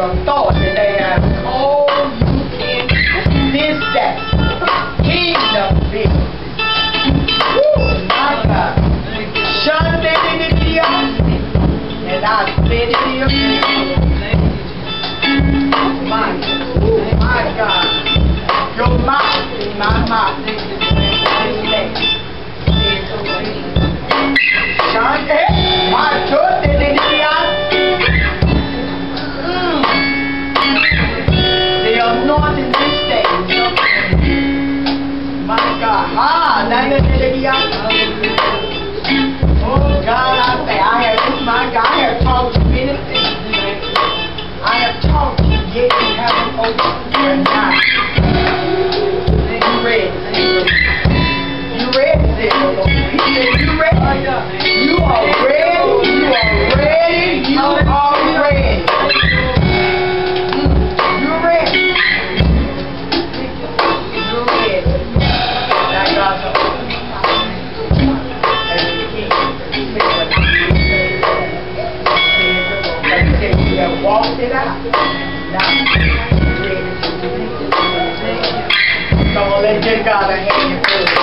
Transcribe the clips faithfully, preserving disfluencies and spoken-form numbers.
authority they have called you in this day. Kingdom business. Woo, my God. Sunday, and I said it here. My, ooh, my God. Your mouth is my mouth. This day. Sunday, my church, mm. The anointing this day. My God. Ah, oh God, I say, I have, my God, I have taught you many things. I have taught you, yet you haven't opened your eyes. You read, you read, said the Lord. He said, you read, you are ready, you are ready, you are ready. You're ready. You're ready. Now God's open. Walked it out. Now, so let's give God a hand.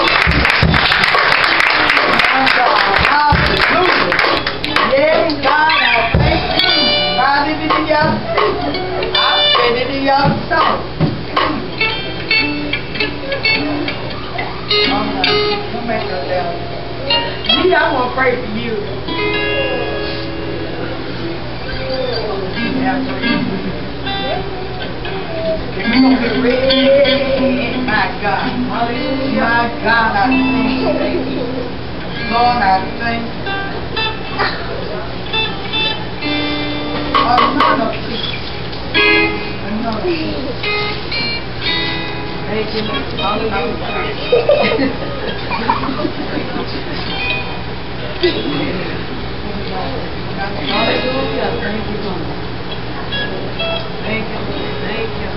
My God, hallelujah. Yes, God, I thank you. I did it in your I said it in your song. I'm not. Don't make no doubt. Me, I'm going to pray for you. And we're going to get ready. My God. Hallelujah. My God, I thank you. Lord, I thank you. Another piece. Another piece. Thank you. Hallelujah. Hallelujah. Thank you, Lord. Thank you, Lord. Thank you.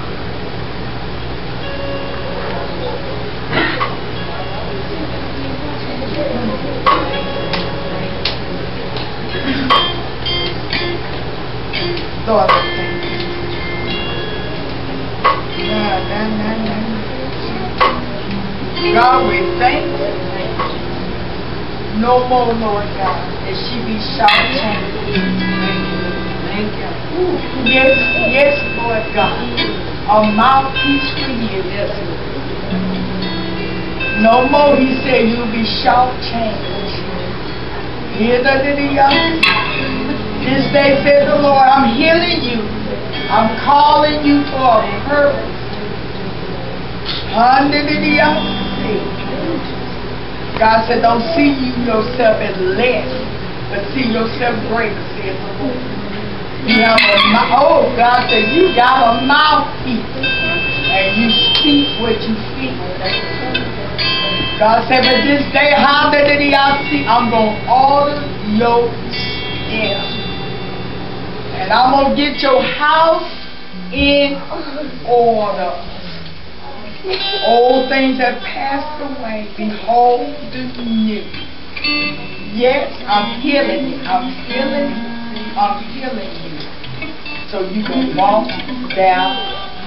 Lord, I thank you. God, nah, nah, nah. God, we thank you. No more, Lord God, that she be short-changed. Thank you. Ooh, yes, yes, Lord God. A mouthpiece for you. Yes, Lord. No more, he said, you'll be short-changed. Here the young. This day, said the Lord, I'm healing you. I'm calling you for a purpose. Under the young. God said, don't see you yourself as less, but see yourself greater, said the Lord. You have a mouth. Oh, God said, you got a mouthpiece, and you speak what you feel. God said, but this day, how did I see? I'm going to order your steps. And I'm going to get your house in order. Old things have passed away. Behold the new. Yes, I'm healing you. I'm healing you. I'm healing you. So you can walk down.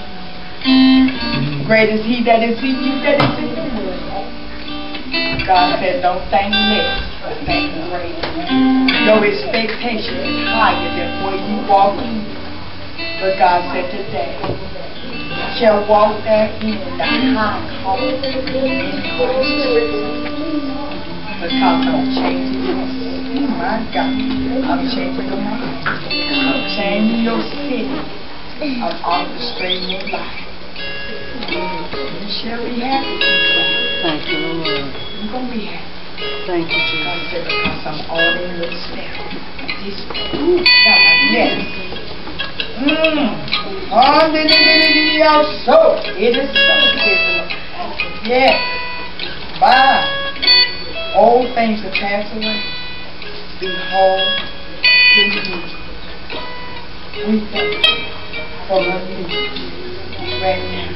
Great is he that is in you that is in the world. God said, don't think less, but think greater. Your expectation is higher than where you walk in. But God said today, shall walk there in the high calling in Christ Jesus. Because I'm changing your city. My God. I'm changing your mind. I'm changing your city. I'm orchestrating your life. You shall be happy. Thank you, Lord. You're going to be happy. Thank you, Jesus. God said, because I'm ordering your steps. This ooh, God, yes. Mmm. Oh, so it is so. Yes. Bye. Old things have passed away. Behold the new. We thank you for the new right now.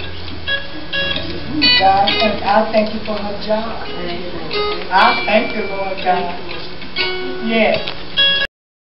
God, I thank you for her job. I thank you, Lord God. Yes.